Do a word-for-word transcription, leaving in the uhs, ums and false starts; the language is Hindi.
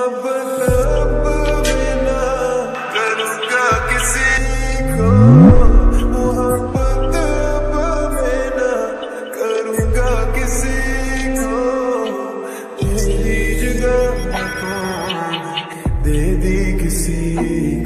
मोहब्बत अब मैं ना करूँगा किसी को, मोहब्बत अब मैं ना करूँगा किसी को। तेरी जगह दे दी किसी